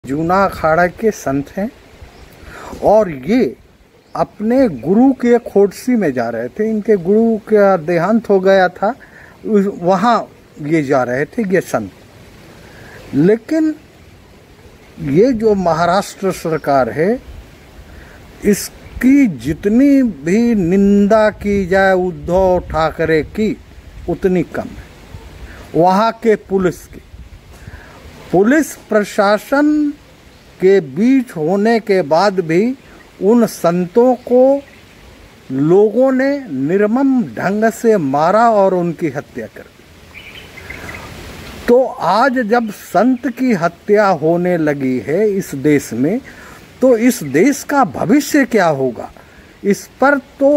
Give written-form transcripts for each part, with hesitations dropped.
जूना अखाड़ा के संत हैं और ये अपने गुरु के खोड़सी में जा रहे थे। इनके गुरु का देहांत हो गया था, वहाँ ये जा रहे थे ये संत। लेकिन ये जो महाराष्ट्र सरकार है, इसकी जितनी भी निंदा की जाए उद्धव ठाकरे की उतनी कम है। वहाँ के पुलिस प्रशासन के बीच होने के बाद भी उन संतों को लोगों ने निर्मम ढंग से मारा और उनकी हत्या कर दी। तो आज जब संत की हत्या होने लगी है इस देश में, तो इस देश का भविष्य क्या होगा? इस पर तो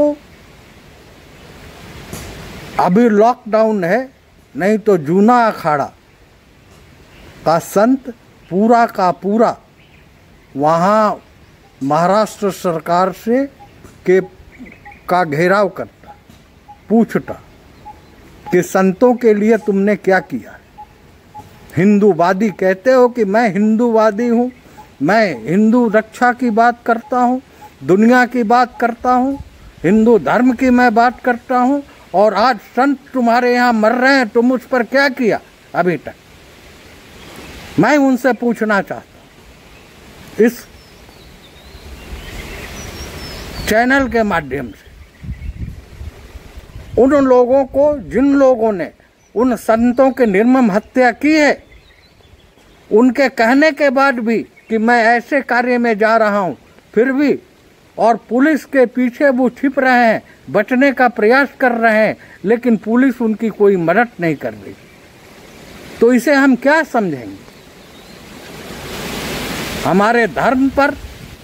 अभी लॉकडाउन है, नहीं तो जूना अखाड़ा का संत पूरा का पूरा वहाँ महाराष्ट्र सरकार से का घेराव करता, पूछता कि संतों के लिए तुमने क्या किया। हिंदूवादी कहते हो कि मैं हिंदूवादी हूँ, मैं हिंदू रक्षा की बात करता हूँ, दुनिया की बात करता हूँ, हिंदू धर्म की मैं बात करता हूँ, और आज संत तुम्हारे यहाँ मर रहे हैं, तुम उस पर क्या किया अभी तक? मैं उनसे पूछना चाहता हूँ इस चैनल के माध्यम से, उन लोगों को जिन लोगों ने उन संतों की निर्मम हत्या की है, उनके कहने के बाद भी कि मैं ऐसे कार्य में जा रहा हूं, फिर भी और पुलिस के पीछे वो छिप रहे हैं, बचने का प्रयास कर रहे हैं, लेकिन पुलिस उनकी कोई मदद नहीं कर रही। तो इसे हम क्या समझेंगे? हमारे धर्म पर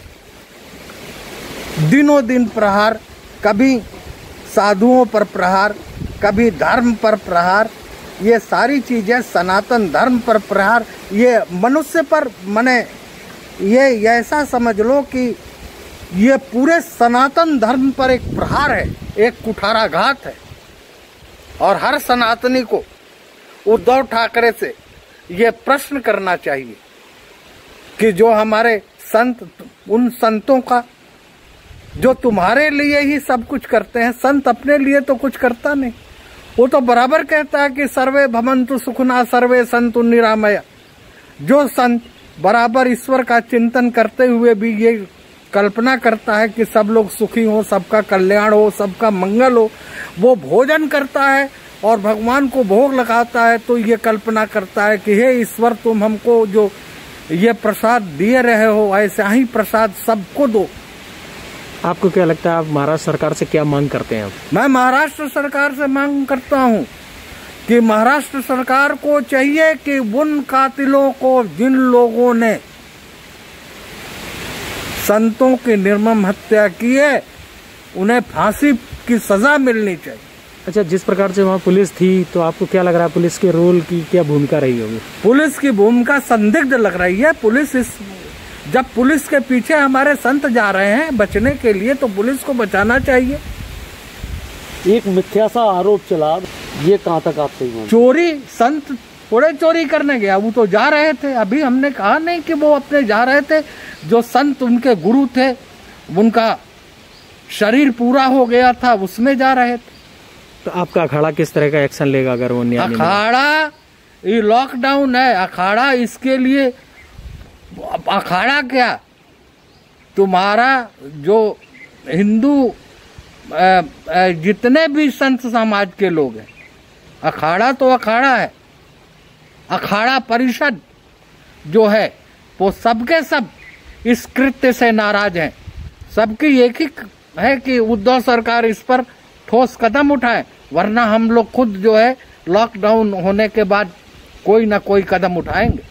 दिनों दिन प्रहार, कभी साधुओं पर प्रहार, कभी धर्म पर प्रहार, ये सारी चीजें सनातन धर्म पर प्रहार, ये मनुष्य पर मने ये ऐसा समझ लो कि ये पूरे सनातन धर्म पर एक प्रहार है, एक कुठाराघात है। और हर सनातनी को उद्धव ठाकरे से ये प्रश्न करना चाहिए कि जो हमारे संत, उन संतों का जो तुम्हारे लिए ही सब कुछ करते हैं, संत अपने लिए तो कुछ करता नहीं। वो तो बराबर कहता है कि सर्वे भवन्तु सुखिनः सर्वे सन्तु निरामया। जो संत बराबर ईश्वर का चिंतन करते हुए भी ये कल्पना करता है कि सब लोग सुखी हो, सबका कल्याण हो, सबका मंगल हो, वो भोजन करता है और भगवान को भोग लगाता है, तो ये कल्पना करता है कि हे ईश्वर, तुम हमको जो ये प्रसाद दिए रहे हो, ऐसा ही प्रसाद सबको दो। आपको क्या लगता है, आप महाराष्ट्र सरकार से क्या मांग करते हैं? मैं महाराष्ट्र सरकार से मांग करता हूं कि महाराष्ट्र सरकार को चाहिए कि उन कातिलों को, जिन लोगों ने संतों की निर्मम हत्या की है, उन्हें फांसी की सजा मिलनी चाहिए। अच्छा, जिस प्रकार से वहाँ पुलिस थी, तो आपको क्या लग रहा है पुलिस के रोल की क्या भूमिका रही होगी? पुलिस की भूमिका संदिग्ध लग रही है। जब पुलिस के पीछे हमारे संत जा रहे हैं बचने के लिए, तो पुलिस को बचाना चाहिए। एक मिथ्या सा आरोप चला, ये कहाँ तक आप सही? चोरी, संत थोड़े चोरी करने गया, वो तो जा रहे थे। अभी हमने कहा नहीं कि वो अपने जा रहे थे। जो संत उनके गुरु थे, उनका शरीर पूरा हो गया था, उसमें जा रहे थे। तो आपका अखाड़ा किस तरह का एक्शन लेगा अगर वो न्याय? अखाड़ा, ये लॉकडाउन है, अखाड़ा इसके लिए, अखाड़ा क्या, तुम्हारा जो हिंदू जितने भी संत समाज के लोग हैं, अखाड़ा तो अखाड़ा है। अखाड़ा परिषद जो है वो सबके सब इस कृत्य से नाराज हैं। सबकी एक ही है कि उद्धव सरकार इस पर ठोस कदम उठाए, वरना हम लोग खुद जो है लॉकडाउन होने के बाद कोई ना कोई कदम उठाएंगे।